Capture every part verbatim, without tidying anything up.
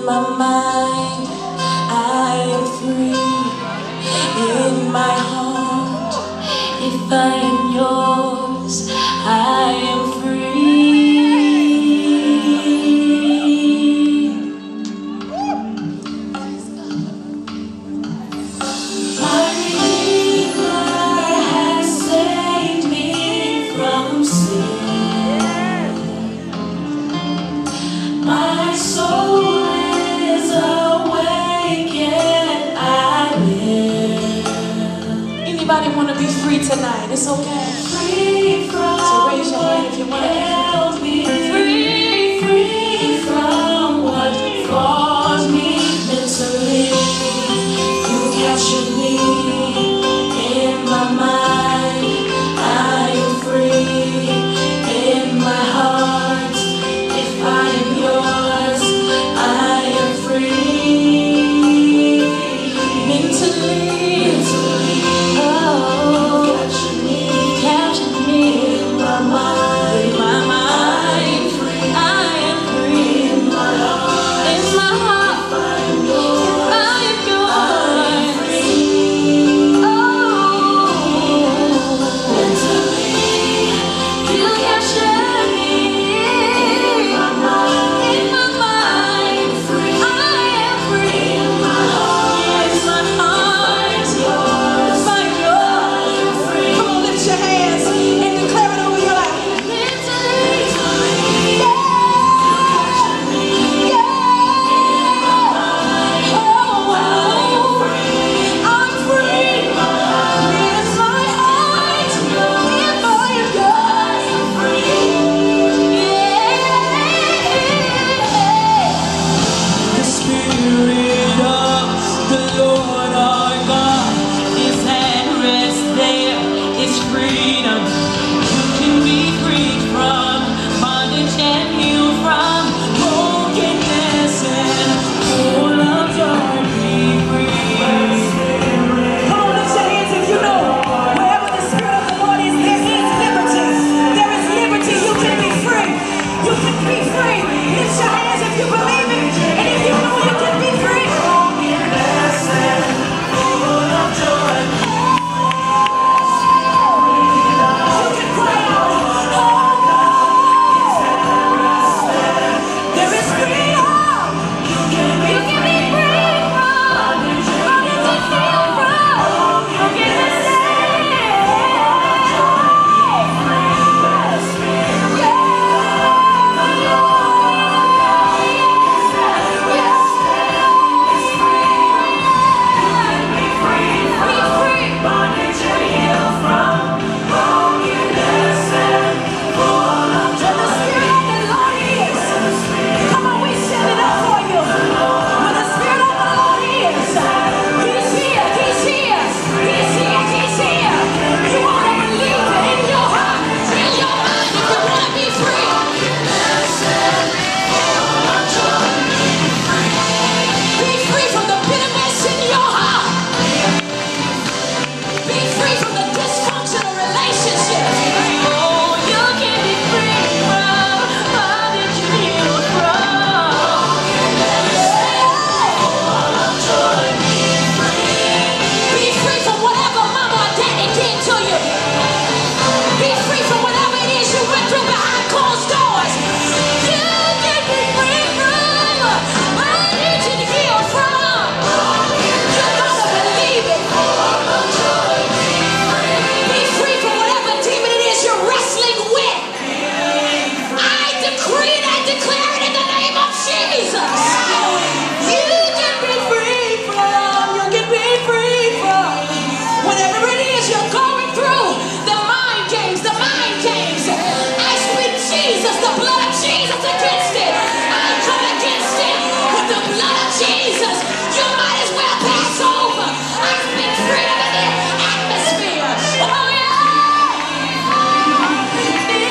In my mind, I am free. In my heart, if I am yours, I am free. My Redeemer has saved me from sin. My soul is awake and I live. Anybody want to be free tonight? It's okay. Free from so raise your hand if you want to be free. Free, free from what caused me mentally. You captured me in my mind. I am free in my heart. If I am yours, I am free. Mentally, oh, captured me, captured me in my mind. In my mind, I am free in my heart. In my heart, I am yours. I am yours. Oh, mentally, you captured me in my mind. In my mind, I am free in my heart. In my heart, yours. My yours. Come on, lift your hands and declare it over your life. Mentally, yeah, yeah. Oh, I'm free. I'm free. In my heart, in my yours. Yeah. The Spirit of the Lord our God is at rest. There is freedom. You can be freed from bondage and healed from brokenness and full of joy. Be free. Come on, lift your hands if you know. Wherever the Spirit of the Lord is, there is liberty. There is liberty. You can be free. You can be free. Lift your hands if you believe it. And if you know you can be free. You can cry out. There is freedom. You can be free from bondage and healed from brokenness and full of joy. The Spirit of the Lord is. Come on, we set it up for you. When the Spirit of the Lord is, He's here, He's here, He's here, He's here. You want to believe it in your heart, in your mind, if you want to be free. Be free from the bitterness in your heart. Be free from the dysfunctional relationships. Oh, you can be free from bondage and healed from. Be free from whatever mama or daddy did to you. Be free from whatever it is you went through behind closed doors. You can be free from bondage and healed from. You gotta believe it. Be free from whatever demon it is you're wrestling with. I decree and I declare it in the name of Jesus. You can be free from, you can be free from whatever it is you're going through. The mind games, the mind games. I speak Jesus, the blood of Jesus against it. I come against it with the blood of Jesus. You might as well pass over. I speak freedom in the atmosphere. Oh yeah. Be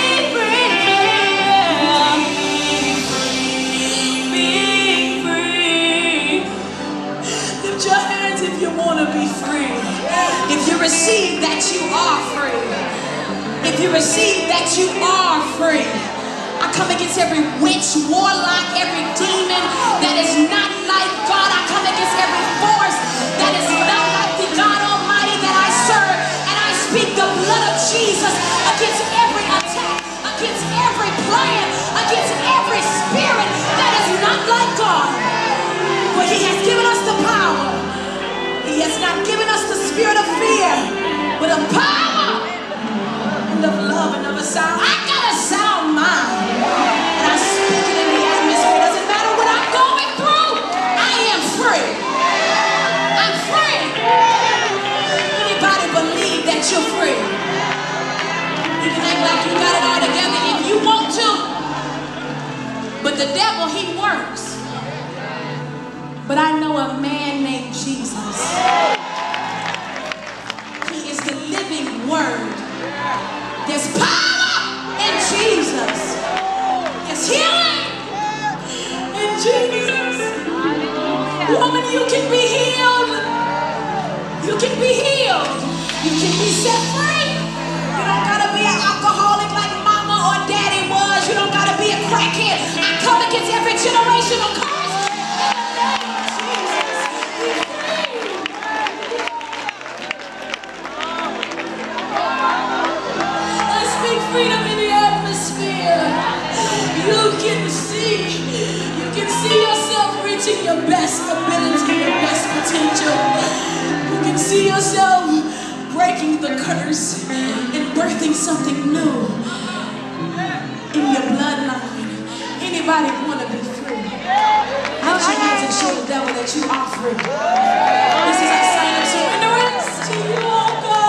free. Be free. Lift your hands if you want to be free. If you receive that you are free. If you receive that you are free. I come against every witch, warlock, every demon that is not like God. I come against every force that is not like the God Almighty that I serve. And I speak the blood of Jesus against every attack, against every plan, against every spirit that is not like God. For he has given us the power. He has not given us the spirit of fear, but of power and of love and of a sound. I got a sound mind. And I speak it in the atmosphere. It doesn't matter what I'm going through. I am free. I'm free. Anybody believe that you're free? You can act like you got it all together if you want to. But the devil, he works. But I know a man named Jesus. He is the living word. There's power in Jesus. There's healing in Jesus. Woman, you can be healed. You can be healed. You can be set free. You don't gotta be an alcoholic like mama or daddy was. You don't gotta be a crackhead. I come against every generational curse. Freedom in the atmosphere. You can see, you can see yourself reaching your best ability, your best potential. You can see yourself breaking the curse and birthing something new in your bloodline. Anybody want to be free? Lift your hands and show the devil that you are free. This is our sign of surrenderance to you, oh God.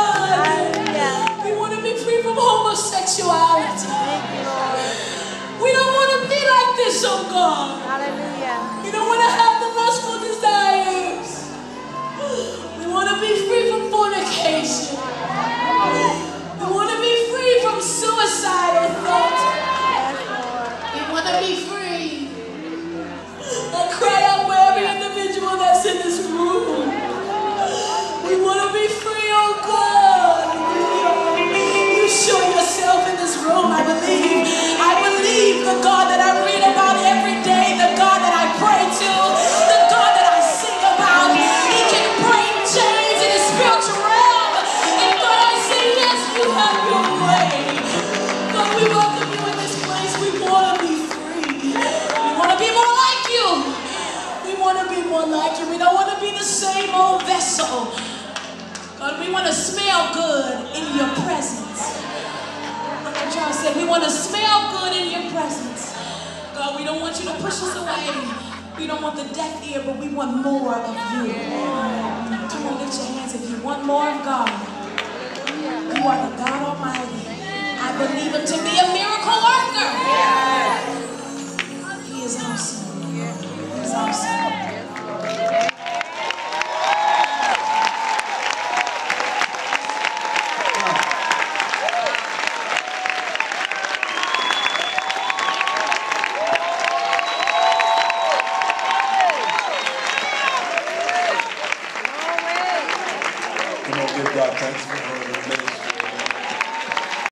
Homosexuality. We don't want to be like this, oh God. Hallelujah. We don't want to have the lustful desires. We want to be free from fornication. We want to be free from suicidal thoughts. We want to be free. I cry out for every individual that's in this room. We want to be free, oh God. Show yourself in this room. I believe. I believe the God that I read about every day, the God that I pray to, the God that I sing about. He can break chains in the spiritual realm. And God, I say, yes, you have your way. God, we welcome you in this place. We want to be free. We want to be more like you. We want to be more like you. We don't want to be the same old vessel. God, we want to smell good in your presence. John said, we want to smell good in your presence. God, we don't want you to push us away. We don't want the deaf ear, but we want more of you. Come on, lift your hands if you want more of God. You are the God Almighty. I believe him to be a miracle worker. He is awesome. He is awesome. Give God thanks for